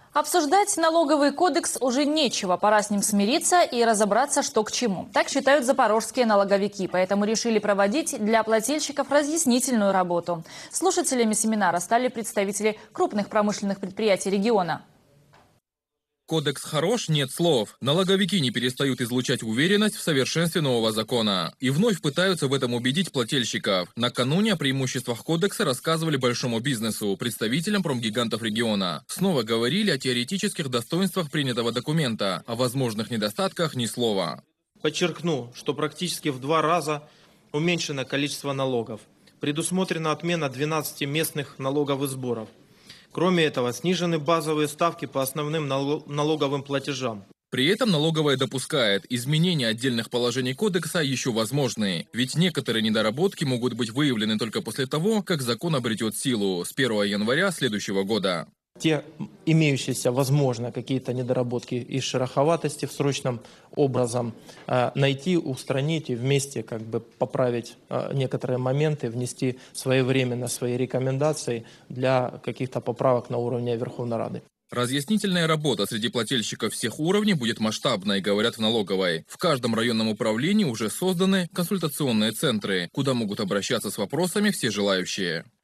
Обсуждать налоговый кодекс уже нечего. Пора с ним смириться и разобраться, что к чему. Так считают запорожские налоговики. Поэтому решили проводить для плательщиков разъяснительную работу. Слушателями семинара стали представители крупных промышленных предприятий региона. Кодекс хорош, нет слов. Налоговики не перестают излучать уверенность в совершенстве нового закона. И вновь пытаются в этом убедить плательщиков. Накануне о преимуществах кодекса рассказывали большому бизнесу, представителям промгигантов региона. Снова говорили о теоретических достоинствах принятого документа, о возможных недостатках ни слова. Подчеркну, что практически в 2 раза уменьшено количество налогов. Предусмотрена отмена 12 местных налогов и сборов. Кроме этого, снижены базовые ставки по основным налоговым платежам. При этом налоговая допускает, изменения отдельных положений кодекса еще возможны. Ведь некоторые недоработки могут быть выявлены только после того, как закон обретет силу с 1 января следующего года. Те имеющиеся, возможно, какие-то недоработки и шероховатости в срочном образом найти, устранить и вместе поправить некоторые моменты, внести своевременно свои рекомендации для каких-то поправок на уровне Верховной Рады. Разъяснительная работа среди плательщиков всех уровней будет масштабной, говорят в налоговой. В каждом районном управлении уже созданы консультационные центры, куда могут обращаться с вопросами все желающие.